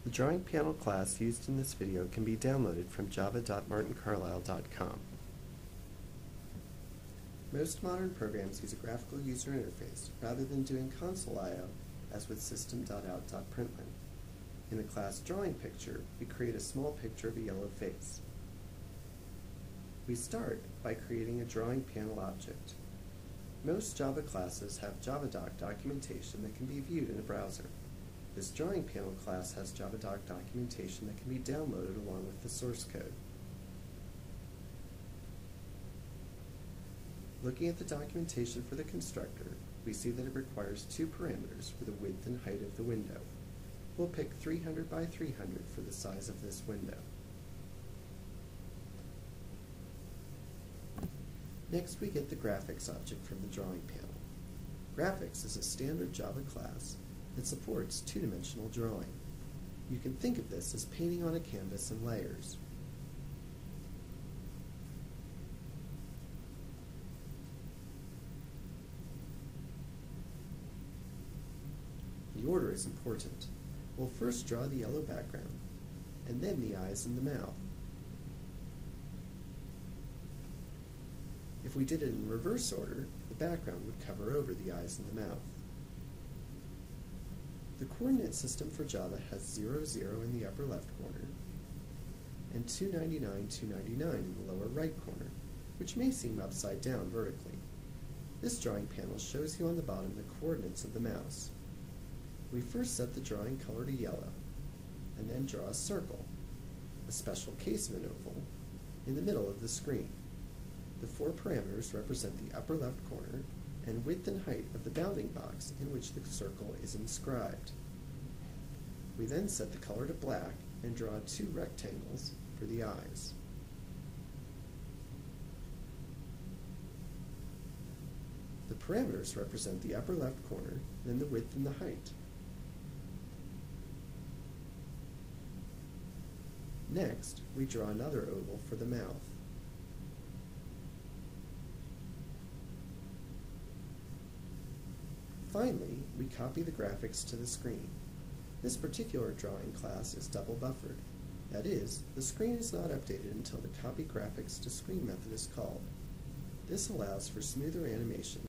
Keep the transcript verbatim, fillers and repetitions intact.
The drawing panel class used in this video can be downloaded from java dot martin carlisle dot com. Most modern programs use a graphical user interface rather than doing console I O as with system dot out dot println. In the class drawing picture, we create a small picture of a yellow face. We start by creating a drawing panel object. Most Java classes have JavaDoc documentation that can be viewed in a browser. This drawing panel class has JavaDoc documentation that can be downloaded along with the source code. Looking at the documentation for the constructor, we see that it requires two parameters for the width and height of the window. We'll pick three hundred by three hundred for the size of this window. Next, we get the graphics object from the drawing panel. Graphics is a standard Java class that supports two-dimensional drawing. You can think of this as painting on a canvas in layers. The order is important. We'll first draw the yellow background, and then the eyes and the mouth. If we did it in reverse order, the background would cover over the eyes and the mouth. The coordinate system for Java has zero, zero in the upper left corner, and two ninety-nine, two ninety-nine in the lower right corner, which may seem upside down vertically. This drawing panel shows you on the bottom the coordinates of the mouse. We first set the drawing color to yellow, and then draw a circle, a special case of an oval, in the middle of the screen. The four parameters represent the upper left corner and width and height of the bounding box in which the circle is inscribed. We then set the color to black and draw two rectangles for the eyes. The parameters represent the upper left corner, then the width and the height. Next, we draw another oval for the mouth. Finally, we copy the graphics to the screen. This particular drawing class is double buffered. That is, the screen is not updated until the copy graphics to screen method is called. This allows for smoother animation